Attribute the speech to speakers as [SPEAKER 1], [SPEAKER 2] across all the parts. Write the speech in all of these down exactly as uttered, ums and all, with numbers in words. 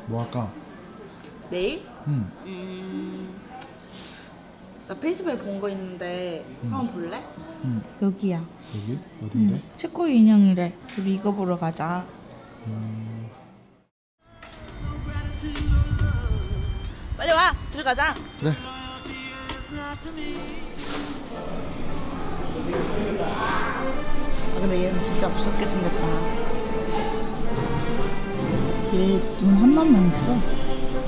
[SPEAKER 1] 뭐 할까?
[SPEAKER 2] 내일?
[SPEAKER 1] 응.
[SPEAKER 2] 음... 나 페이스북에 본 거 있는데
[SPEAKER 1] 응.
[SPEAKER 2] 한번 볼래?
[SPEAKER 1] 응.
[SPEAKER 3] 여기야.
[SPEAKER 1] 여기? 어딘데?
[SPEAKER 3] 응. 체코 인형이래. 우리 이거 보러 가자.
[SPEAKER 1] 음...
[SPEAKER 2] 빨리 와! 들어가자!
[SPEAKER 1] 그래.
[SPEAKER 2] 아 근데 얘는 진짜 무섭게 생겼다.
[SPEAKER 3] 얘 눈 하나만 있어.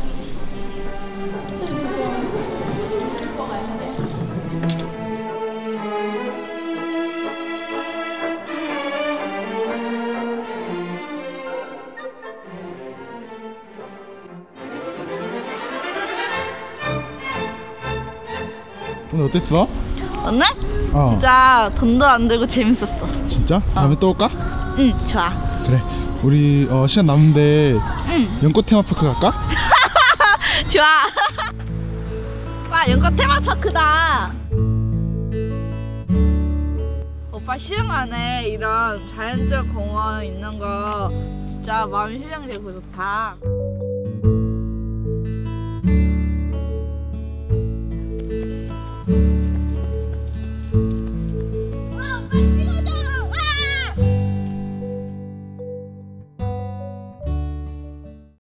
[SPEAKER 1] 오늘 어땠어?
[SPEAKER 2] 오늘?
[SPEAKER 1] 어.
[SPEAKER 2] 진짜 돈도 안 들고 재밌었어.
[SPEAKER 1] 진짜? 다음에 또 올까?
[SPEAKER 2] 응 좋아.
[SPEAKER 1] 그래. 우리 어, 시간 남은데
[SPEAKER 2] 응
[SPEAKER 1] 연꽃 테마파크 갈까?
[SPEAKER 2] 좋아. 와 연꽃 테마파크다. 오빠 시흥 안에 이런 자연적 공원 있는 거 진짜 마음이 휴양되고 좋다.